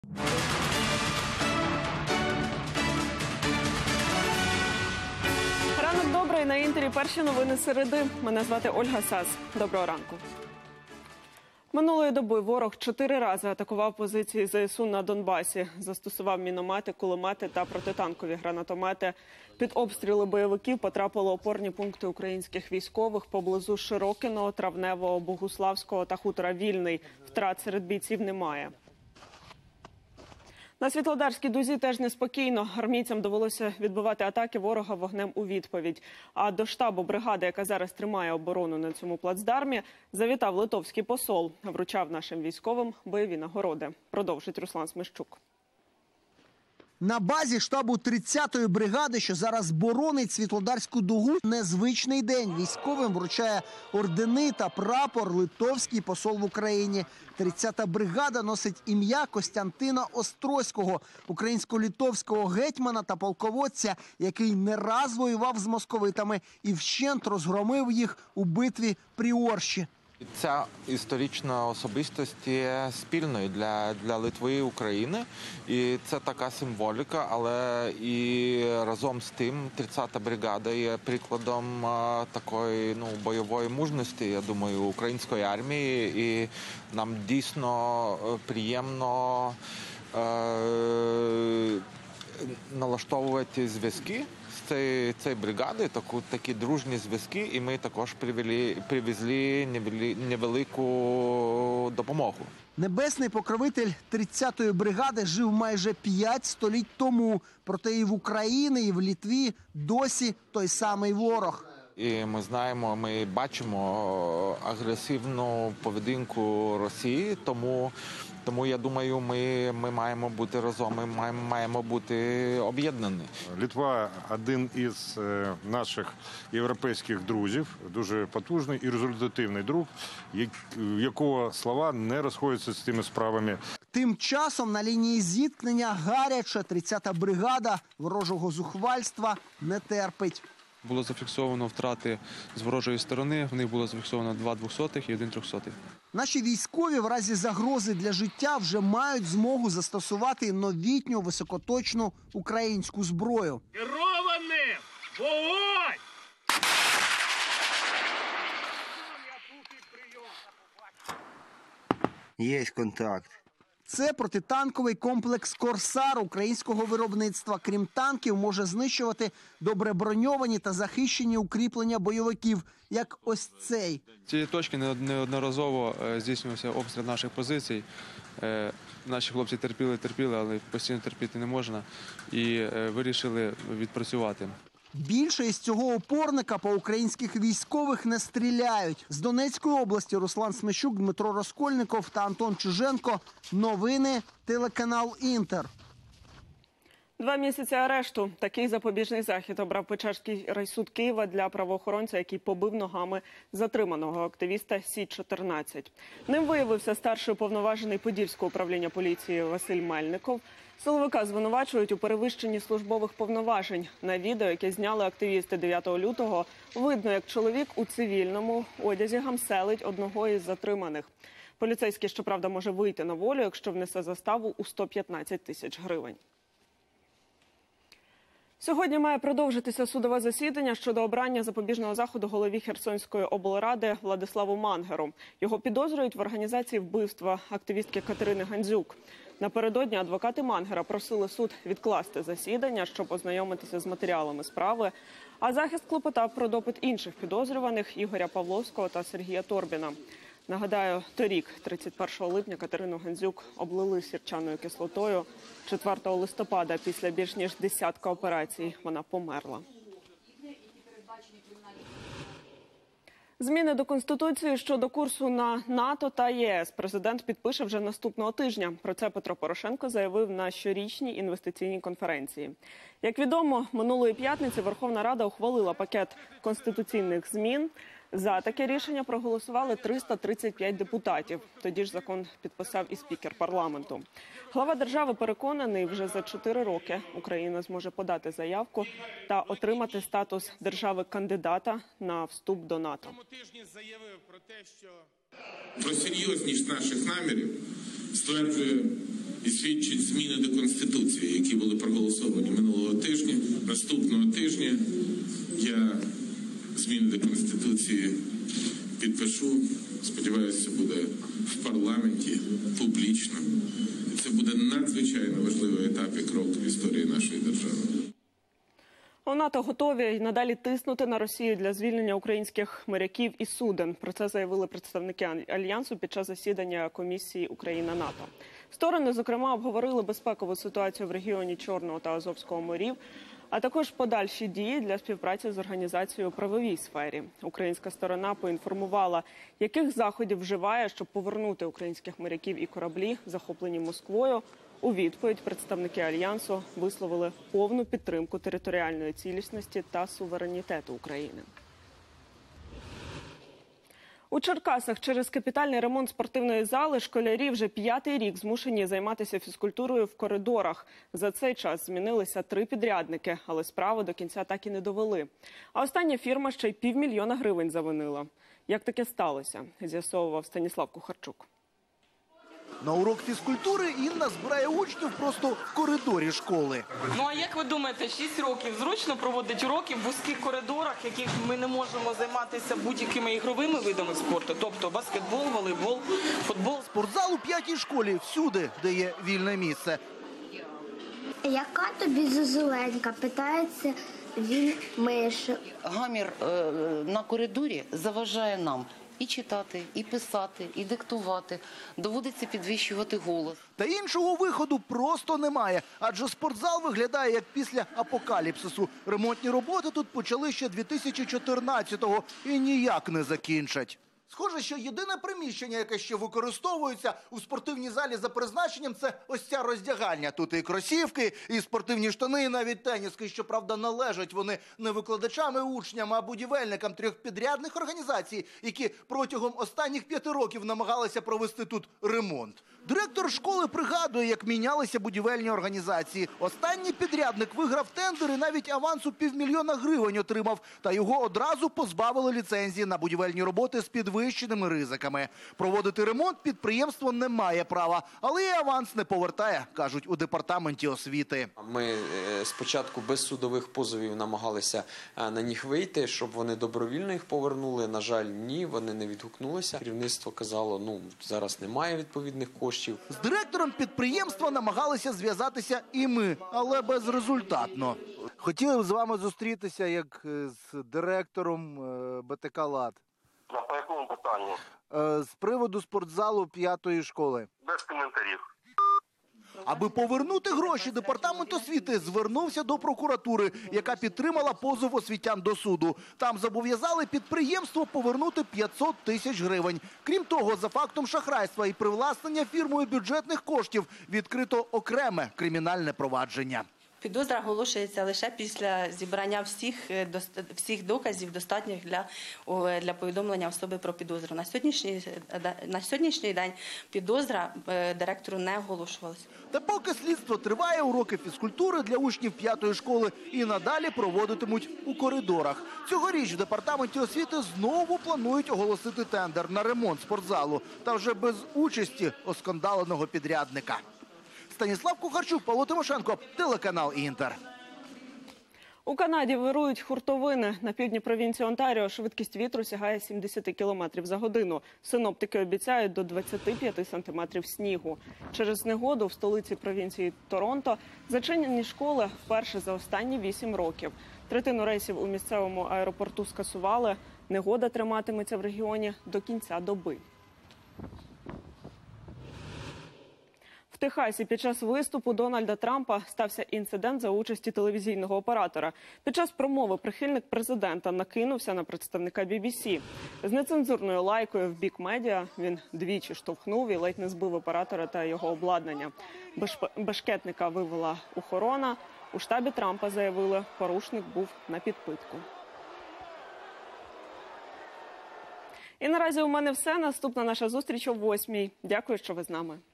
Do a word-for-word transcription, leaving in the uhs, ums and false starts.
Ранок добрий, на Інтері перші новини середи. Мене звати Ольга Сас. Доброго ранку. Минулої доби ворог чотири рази атакував позиції ЗСУ на Донбасі. Застосував міномети, кулемети та протитанкові гранатомети. Під обстріли бойовиків потрапили опорні пункти українських військових поблизу Широкиного, Травневого, Богуславського та хутора Вільний. Втрат серед бійців немає. На Світлодарській дузі теж неспокійно. Армійцям довелося відбивати атаки ворога вогнем у відповідь. А до штабу бригади, яка зараз тримає оборону на цьому плацдармі, завітав литовський посол. Вручав нашим військовим бойові нагороди. Продовжить Руслан Смещук. На базі штабу тридцятої бригади, що зараз боронить Світлодарську дугу, незвичний день. Військовим вручає ордени та прапор литовський посол в Україні. тридцята бригада носить ім'я Костянтина Острозького, українсько-литовського гетьмана та полководця, який не раз воював з московитами і вщент розгромив їх у битві при Орші. Ця історична особистість є спільною для, для Литви і України. І це така символіка, але і разом з тим тридцята бригада є прикладом а, такої ну, бойової мужності, я думаю, української армії. І нам дійсно приємно е, налаштовувати зв'язки з цієї, цієї бригади, таку, такі дружні зв'язки, і ми також привели, привезли невелику допомогу. Небесний покровитель тридцятої бригади жив майже п'ять століть тому. Проте і в Україні, і в Литві досі той самий ворог. І ми знаємо, ми бачимо агресивну поведінку Росії, тому Тому, я думаю, ми, ми маємо бути разом, ми маємо, маємо бути об'єднані. Литва – один із наших європейських друзів, дуже потужний і результативний друг, якого слова не розходяться з тими справами. Тим часом на лінії зіткнення гаряче. тридцята бригада ворожого зухвальства не терпить. Було зафіксовано втрати з ворожої сторони, в них було зафіксовано два двохсотих і один трьохсотий. Наші військові в разі загрози для життя вже мають змогу застосувати новітню високоточну українську зброю. Керований! Вогонь! Є контакт. Це протитанковий комплекс «Корсар» українського виробництва. Крім танків, може знищувати добре броньовані та захищені укріплення бойовиків, як ось цей. Цієї точки неодноразово здійснювався обстріл наших позицій. Наші хлопці терпіли, терпіли, але постійно терпіти не можна. І вирішили відпрацювати. Більше із цього опорника по українських військових не стріляють. З Донецької області Руслан Смещук, Дмитро Раскольников та Антон Чиженко. Новини, телеканал «Інтер». Два місяці арешту. Такий запобіжний захід обрав Печерський райсуд Києва для правоохоронця, який побив ногами затриманого активіста Сі чотирнадцять. Ним виявився старший уповноважений Подільського управління поліції Василь Мельников. Силовика звинувачують у перевищенні службових повноважень. На відео, яке зняли активісти дев'ятого лютого, видно, як чоловік у цивільному одязі гамселить одного із затриманих. Поліцейський, щоправда, може вийти на волю, якщо внесе заставу у сто п'ятнадцять тисяч гривень. Сьогодні має продовжитися судове засідання щодо обрання запобіжного заходу голові Херсонської облради Владиславу Мангеру. Його підозрюють в організації вбивства активістки Катерини Гандзюк. Напередодні адвокати Мангера просили суд відкласти засідання, щоб ознайомитися з матеріалами справи. А захист клопотав про допит інших підозрюваних – Ігоря Павловського та Сергія Торбіна. Нагадаю, торік, тридцять першого липня, Катерину Гандзюк облили сірчаною кислотою. четвертого листопада, після більш ніж десятка операцій, вона померла. Зміни до Конституції щодо курсу на НАТО та ЄС президент підпише вже наступного тижня. Про це Петро Порошенко заявив на щорічній інвестиційній конференції. Як відомо, минулої п'ятниці Верховна Рада ухвалила пакет конституційних змін. За таке рішення проголосували триста тридцять п'ять депутатів. Тоді ж закон підписав і спікер парламенту. Глава держави переконаний, вже за чотири роки Україна зможе подати заявку та отримати статус держави-кандидата на вступ до НАТО. Цьому тижні заявив про те, що про серйозність наших намірів стверджує і свідчить зміни до Конституції, які були проголосовані минулого тижня. Наступного тижня я зміни до Конституції підпишу. Сподіваюся, це буде в парламенті, публічно. І це буде надзвичайно важливий етап і крок в історії нашої держави. У НАТО готові й надалі тиснути на Росію для звільнення українських моряків і суден. Про це заявили представники Альянсу під час засідання комісії Україна-НАТО. Сторони, зокрема, обговорили безпекову ситуацію в регіоні Чорного та Азовського морів, а також подальші дії для співпраці з організацією у правовій сфері. Українська сторона поінформувала, яких заходів вживає, щоб повернути українських моряків і кораблі, захоплені Москвою. У відповідь представники Альянсу висловили повну підтримку територіальної цілісності та суверенітету України. У Черкасах через капітальний ремонт спортивної зали школярі вже п'ятий рік змушені займатися фізкультурою в коридорах. За цей час змінилися три підрядники, але справу до кінця так і не довели. А остання фірма ще й півмільйона гривень завинила. Як таке сталося, з'ясовував Станіслав Кухарчук. На урок фізкультури Інна збирає учнів просто в коридорі школи. Ну а як ви думаєте, шість років зручно проводить уроки в вузьких коридорах, в яких ми не можемо займатися будь-якими ігровими видами спорту, тобто баскетбол, волейбол, футбол? Спортзал у п'ятій школі, всюди, де є вільне місце. Яка тобі зозуленька? Питається він мишу. Гамір е, на коридорі заважає нам і читати, і писати, і диктувати. Доводиться підвищувати голос. Та іншого виходу просто немає, адже спортзал виглядає як після апокаліпсису. Ремонтні роботи тут почали ще дві тисячі чотирнадцятого і ніяк не закінчать. Схоже, що єдине приміщення, яке ще використовується у спортивній залі за призначенням, це ось ця роздягальня. Тут і кросівки, і спортивні штани, і навіть теніски. Щоправда, належать вони не викладачам і учням, а будівельникам трьох підрядних організацій, які протягом останніх п'яти років намагалися провести тут ремонт. Директор школи пригадує, як мінялися будівельні організації. Останній підрядник виграв тендер і навіть авансу півмільйона гривень отримав. Та його одразу позбавили ліцензії на будівельні роботи з підвищеними ризиками. Проводити ремонт підприємство не має права, але і аванс не повертає, кажуть у департаменті освіти. Ми спочатку без судових позовів намагалися на них вийти, щоб вони добровільно їх повернули. На жаль, ні, вони не відгукнулися. Керівництво казало, ну, зараз немає відповідних коштів. З директором підприємства намагалися зв'язатися і ми, але безрезультатно. Хотіли б з вами зустрітися як з директором БТК «Лад». А по якому питанню? З приводу спортзалу п'ятої школи. Без коментарів. Аби повернути гроші, департамент освіти звернувся до прокуратури, яка підтримала позов освітян до суду. Там зобов'язали підприємство повернути п'ятсот тисяч гривень. Крім того, за фактом шахрайства і привласнення фірмою бюджетних коштів відкрито окреме кримінальне провадження. Підозра оголошується лише після зібрання всіх, всіх доказів, достатніх для, для повідомлення особи про підозру. На сьогоднішній, на сьогоднішній день підозра директору не оголошувалася. Та поки слідство триває, уроки фізкультури для учнів п'ятої школи і надалі проводитимуть у коридорах. Цьогоріч в департаменті освіти знову планують оголосити тендер на ремонт спортзалу, та вже без участі оскандаленого підрядника. Станіслав Кухарчук, Павло Тимошенко, телеканал «Інтер». У Канаді вирують хуртовини. На півдні провінції Онтаріо швидкість вітру сягає сімдесят кілометрів за годину. Синоптики обіцяють до двадцяти п'яти сантиметрів снігу. Через негоду в столиці провінції Торонто зачинені школи вперше за останні вісім років. Третину рейсів у місцевому аеропорту скасували. Негода триматиметься в регіоні до кінця доби. В Техасі під час виступу Дональда Трампа стався інцидент за участі телевізійного оператора. Під час промови прихильник президента накинувся на представника бі бі сі. З нецензурною лайкою в бік медіа він двічі штовхнув і ледь не збив оператора та його обладнання. Бешкетника вивела охорона. У штабі Трампа заявили, порушник був на підпитку. І наразі у мене все. Наступна наша зустріч о восьмій. Дякую, що ви з нами.